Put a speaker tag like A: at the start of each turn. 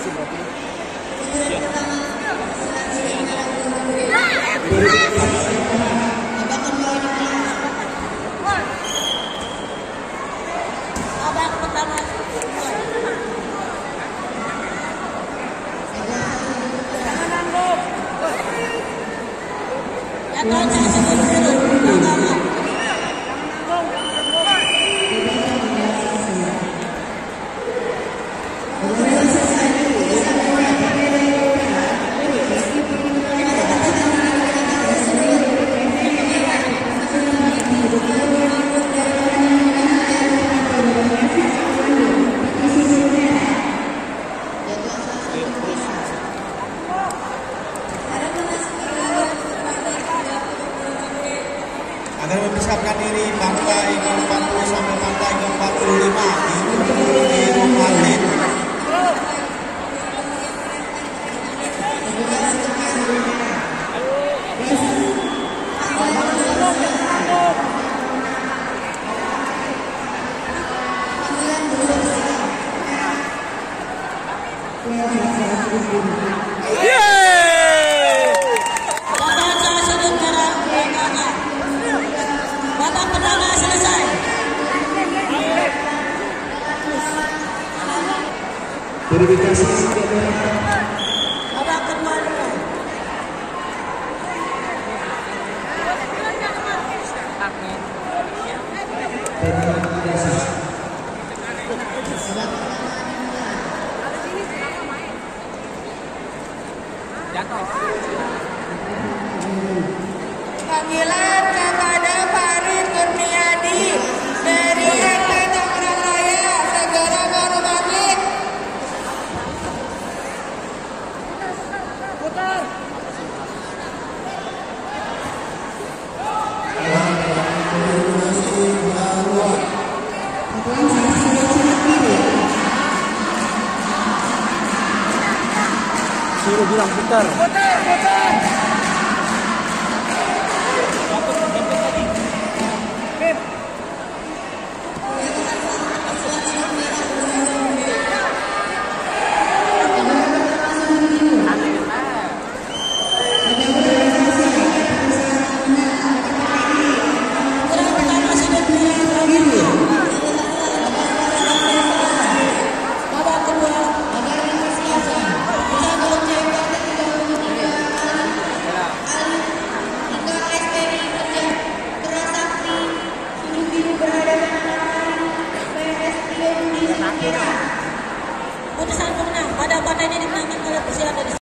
A: Kualifikasi berarti.
B: Babak pertama.
C: Agar mempersiapkan diri bangkai ke-40 sampai bangkai ke-45 di rumah Lin.
A: Verifikasi
B: Babak kedua. Panggilan kepada Farid Kurniadi dari RT Tangerang Raya, segera baru bangkit. Putar.
A: suruh bilang putar.
B: Putar, putar. Putusan pemenang pada partai ini dimenangkan oleh Persiapan.